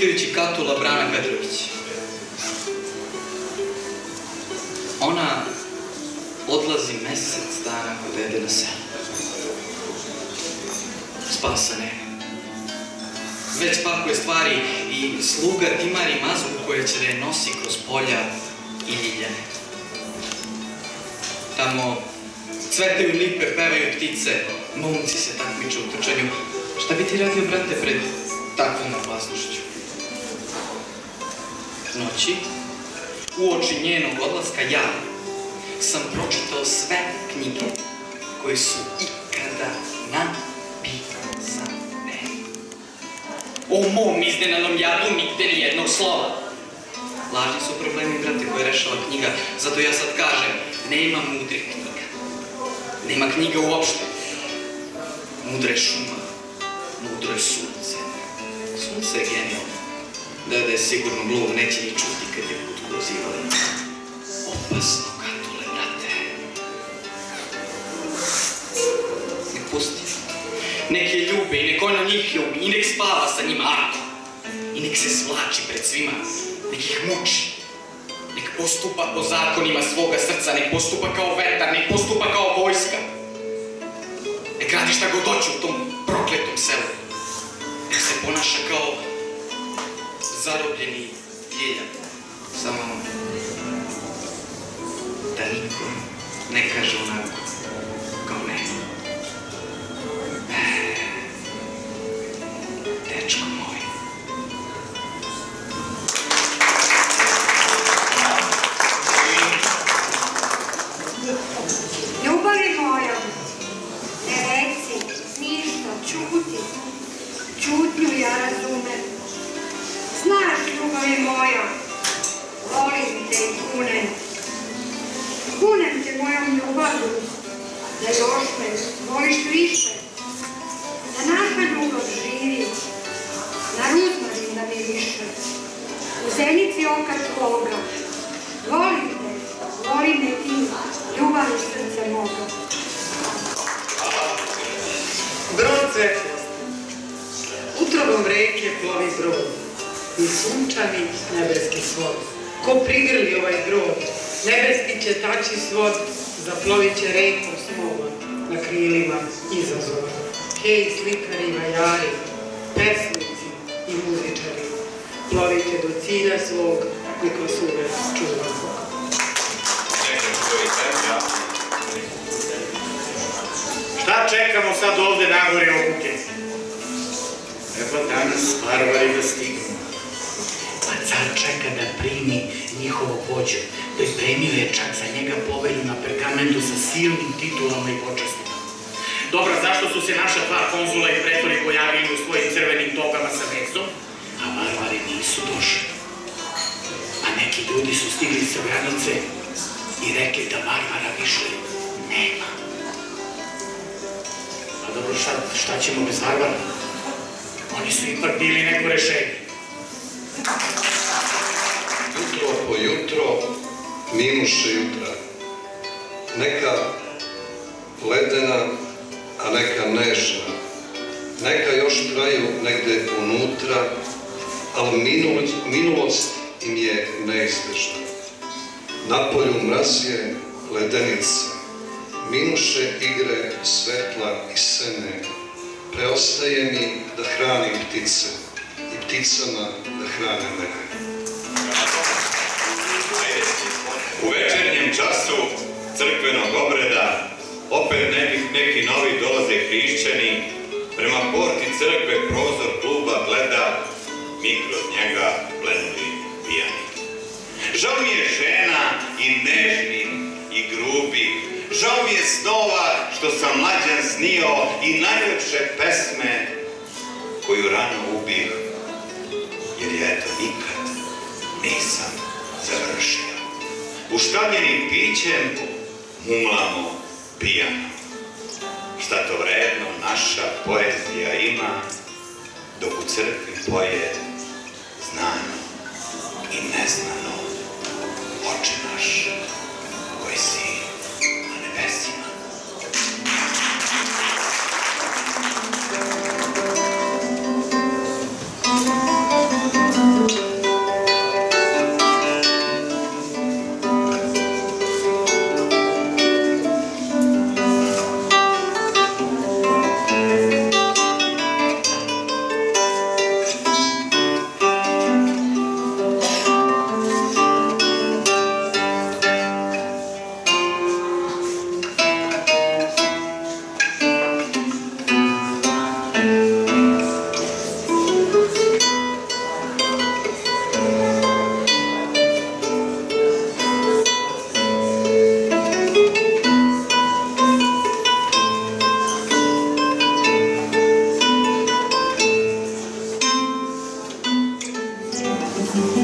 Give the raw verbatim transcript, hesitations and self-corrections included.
uključujući Katula Brana Petrović. Ona odlazi mesec dana kod dede na selu. Spasa nema. Već pakuje stvari i sluga timari mazgu koja će da je nosi kroz polja i ljiljane. Tamo cvetaju lipe, pevaju ptice, momci se takmiče u trčanju. Šta bi ti radio, brate, pred takvom opasnošću? Noći, uoči njenog odlaska, ja sam pročitao sve knjige koje su ikada napisane. O mom iznenanom jadu nigde ni jednog slova. Lažni su problemi, brate, koje rešava knjiga. Zato ja sad kažem, nema mudrih knjiga. Nema knjiga uopšte. Mudra je šuma. Mudro je sunce. Sunce je genijalno. Dede je sigurno gluv, neće ni čuti kad je put prozivali. Opasno, Katule, brate. Nek pusti. Nek je ljube i nek ona njih ljubi i nek spava sa njima, ako. I nek se svlači pred svima, nek ih muči. Nek postupa po zakonima svoga srca, nek postupa kao vetar, nek postupa kao vojska. Nek radi šta god hoće u tom prokletom selu. Nek se ponaša kao zarobljeni ljeljan. Samo da niko ne kaže onako kao ne. Dečko moj. Ljubavi moja, ne reci ništa, čuti. Čutnju ja razumem. Znaš, ljubavi moja, volim te i kunem. Kunem te mojom ljubavlju, da još me voliš više. Da naša ljubav živi, na ruzmarin da mi više. U zenici oka tvoga, volim te, volim me ti, ljubavi srce moga. Brod svetlosti. Utrobom reke plovi brod i sunčani nebeski svod. Ko prigrli ovaj brod, nebeski će tači svod, zaplovit će rekom smogom na krilima izazova. Hej, slikari, vajari, pesnici i muzičari, plovite do cilja svog i ko su uvek čuva Bog. Šta čekamo sad ovde nagore obuke? Treba danas varvari da stignu. Pa car čeka da primi njihovo vođu. Pripremio je čak za njega povelju na pergamentu sa silnim titulama i počastima. Dobro, zašto su se naša dva konzula i pretori pojavili u svojim crvenim togama sa vezom, a varvari nisu došli? A neki ljudi su stigli sa granice i rekli da varvara više nema. A dobro, šta ćemo bez varvara? Oni su ipak bili neko rešenje. Jutro po jutro minuše jutra. Neka ledena, a neka nežna. Neka još traju negde unutra, ali minulost im je neizbežna. Napolju mraz je ledenica. Minuše igre svetla i sene. Preostaje mi da hranim ptice i pticama da hrane mene. U večernjem času crkvenog obreda opet neki novi dolaze hrišćani. Prema porti crkve prozor kluba gleda, mi kroz njega plenuli pijani. Žao mi je žena i nežnim i grubih. Žao mi je snova što sam mlađan snio i najlepše pesme koju rano ubih, jer je eto nikad nisam završio. Uštavljenim pićem mumlamo pijano. Šta to vredno naša poezija ima, dok u crkvi poje znano i neznano Oče naš koji si na nebesima. Thank you. Thank you.